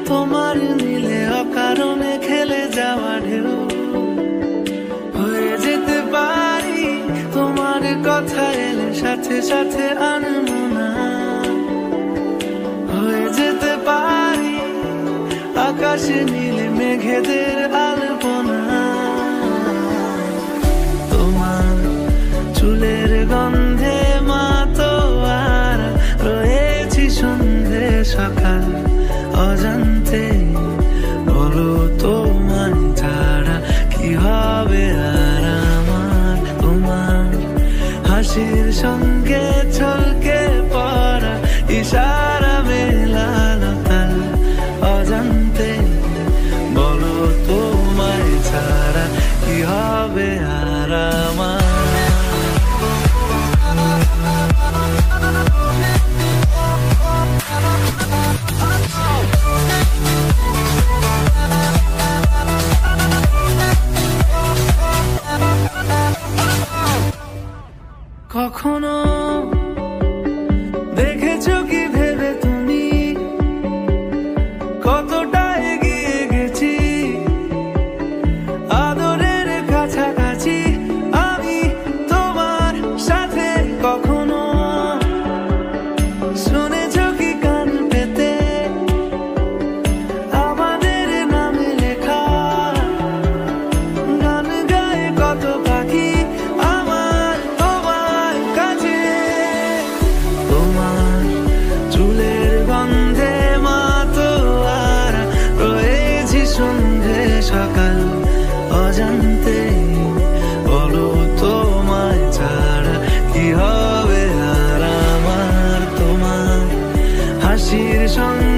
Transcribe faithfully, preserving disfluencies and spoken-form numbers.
তোমার নীলে অকারণে খেলে যাওয়া ঢেউ হয়ে যেতে পারি তোমার কথা এলে সাথে সাথে আনমনা হয়ে যেতে পারি আকাশে নীলে মেঘেদের আলপনা তোমার চুলের গন্ধে মাতোয়ার রয়েছি সন্ধে সকাল অজান্তে বলো তোমায় ছাড়া কি হবে আর আমার তোমার হাসির সঙ্গে ছলকে পড়া ইশারা মেলানো তাল অজান্তে বলো তোমায় ছাড়া কি হবে আর আমার কখনো দেখেছো কি ভেবে তুমি কতটা এগিয়ে গেছি আদরের কাছাকাছি আমি তোমার সাথে কখনো শুনেছো কি কান পেতে আমাদের নামে লেখা গান গায়ে কত পাখি আমার তোমার কাছে তোমার চুলের গন্ধে মাতোয়ার রয়েছি সন্ধে সকাল অজান্তে বলো তোমায় ছাড়া কি হবে আর আমার তোমার হাসির সঙ্গে